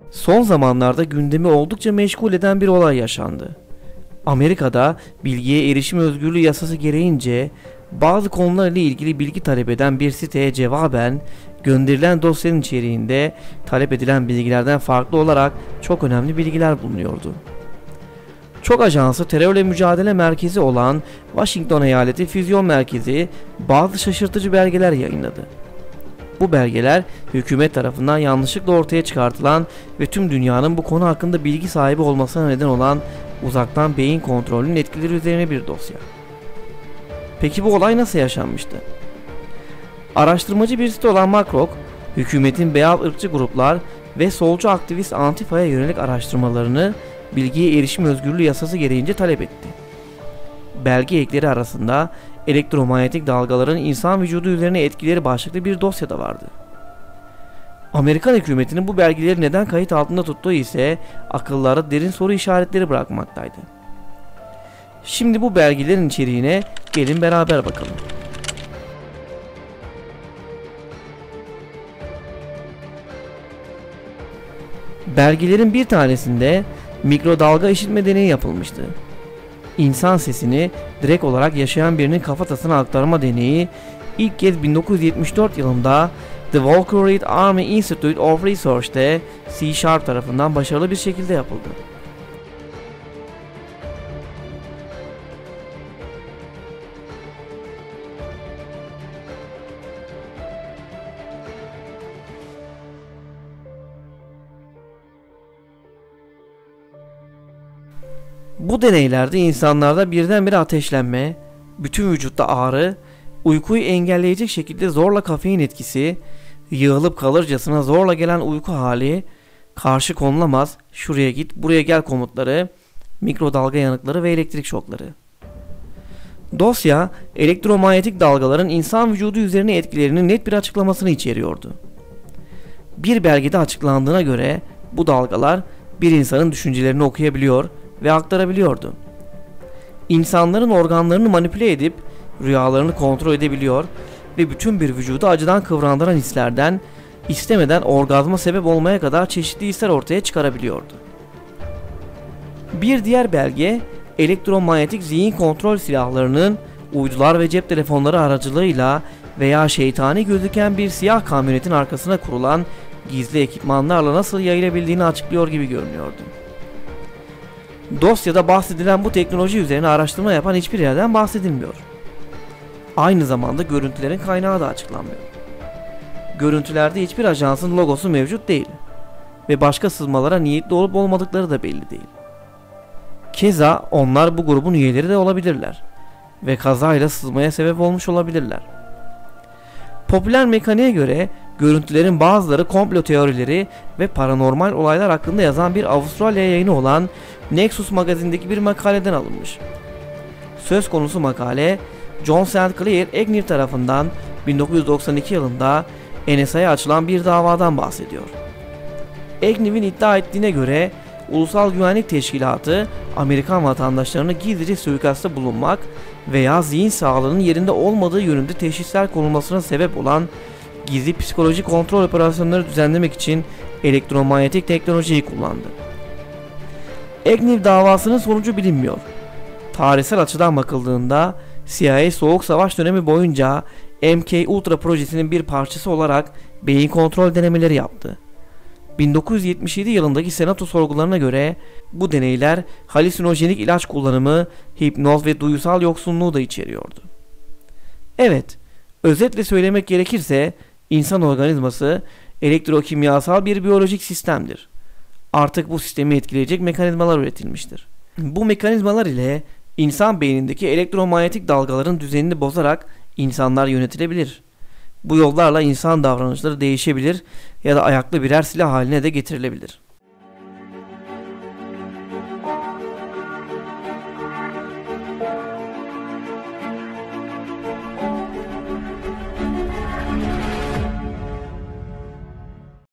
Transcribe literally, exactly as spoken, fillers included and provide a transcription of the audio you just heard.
Son zamanlarda gündemi oldukça meşgul eden bir olay yaşandı. Amerika'da bilgiye erişim özgürlüğü yasası gereğince bazı konularla ilgili bilgi talep eden bir siteye cevaben gönderilen dosyanın içeriğinde talep edilen bilgilerden farklı olarak çok önemli bilgiler bulunuyordu. Çok Ajansı terörle mücadele merkezi olan Washington Eyaleti Füzyon Merkezi bazı şaşırtıcı belgeler yayınladı. Bu belgeler hükümet tarafından yanlışlıkla ortaya çıkartılan ve tüm dünyanın bu konu hakkında bilgi sahibi olmasına neden olan uzaktan beyin kontrolünün etkileri üzerine bir dosya. Peki bu olay nasıl yaşanmıştı? Araştırmacı bir site olan Makrok, hükümetin beyaz ırkçı gruplar ve solcu aktivist Antifa'ya yönelik araştırmalarını bilgiye erişim özgürlüğü yasası gereğince talep etti. Belge ekleri arasında elektromanyetik dalgaların insan vücudu üzerine etkileri başlıklı bir dosya da vardı. Amerikan hükümetinin bu belgeleri neden kayıt altında tuttuğu ise akıllara derin soru işaretleri bırakmaktaydı. Şimdi bu belgelerin içeriğine gelin beraber bakalım. Belgelerin bir tanesinde mikrodalga işitme deneyi yapılmıştı. İnsan sesini direkt olarak yaşayan birinin kafatasına aktarma deneyi ilk kez bin dokuz yüz yetmiş dört yılında The Walker Reed Army Institute of Research'te C Sharp tarafından başarılı bir şekilde yapıldı. Bu deneylerde insanlarda birdenbire ateşlenme, bütün vücutta ağrı, uykuyu engelleyecek şekilde zorla kafein etkisi, yığılıp kalırcasına zorla gelen uyku hali, karşı konulamaz, şuraya git, buraya gel komutları, mikrodalga yanıkları ve elektrik şokları. Dosya, elektromanyetik dalgaların insan vücudu üzerine etkilerinin net bir açıklamasını içeriyordu. Bir belgede açıklandığına göre bu dalgalar bir insanın düşüncelerini okuyabiliyor ve aktarabiliyordu. İnsanların organlarını manipüle edip rüyalarını kontrol edebiliyor ve bütün bir vücudu acıdan kıvrandıran hislerden istemeden orgazma sebep olmaya kadar çeşitli hisler ortaya çıkarabiliyordu. Bir diğer belge, elektromanyetik zihin kontrol silahlarının uydular ve cep telefonları aracılığıyla veya şeytani gözüken bir siyah kamyonetin arkasına kurulan gizli ekipmanlarla nasıl yayılabildiğini açıklıyor gibi görünüyordu. Dosyada bahsedilen bu teknoloji üzerine araştırma yapan hiçbir yerden bahsedilmiyor. Aynı zamanda görüntülerin kaynağı da açıklanmıyor. Görüntülerde hiçbir ajansın logosu mevcut değil ve başka sızmalara niyetli olup olmadıkları da belli değil. Keza onlar bu grubun üyeleri de olabilirler ve kazayla sızmaya sebep olmuş olabilirler. Popüler mekaniğe göre görüntülerin bazıları komplo teorileri ve paranormal olaylar hakkında yazan bir Avustralya yayını olan Nexus magazindeki bir makaleden alınmış. Söz konusu makale, John Saint Clair Agnew tarafından bin dokuz yüz doksan iki yılında N S A'ya açılan bir davadan bahsediyor. Agnew'in iddia ettiğine göre Ulusal Güvenlik Teşkilatı Amerikan vatandaşlarını gizlice suikastta bulunmak veya zihin sağlığının yerinde olmadığı yönünde teşhisler konulmasına sebep olan gizli psikolojik kontrol operasyonları düzenlemek için elektromanyetik teknolojiyi kullandı. Agnew davasının sonucu bilinmiyor. Tarihsel açıdan bakıldığında C I A Soğuk Savaş dönemi boyunca M K Ultra projesinin bir parçası olarak beyin kontrol denemeleri yaptı. bin dokuz yüz yetmiş yedi yılındaki Senato sorgularına göre bu deneyler halüsinojenik ilaç kullanımı, hipnoz ve duyusal yoksunluğu da içeriyordu. Evet, özetle söylemek gerekirse insan organizması elektrokimyasal bir biyolojik sistemdir. Artık bu sistemi etkileyecek mekanizmalar üretilmiştir. Bu mekanizmalar ile insan beynindeki elektromanyetik dalgaların düzenini bozarak insanlar yönetilebilir. Bu yollarla insan davranışları değişebilir ya da ayaklı birer silah haline de getirilebilir.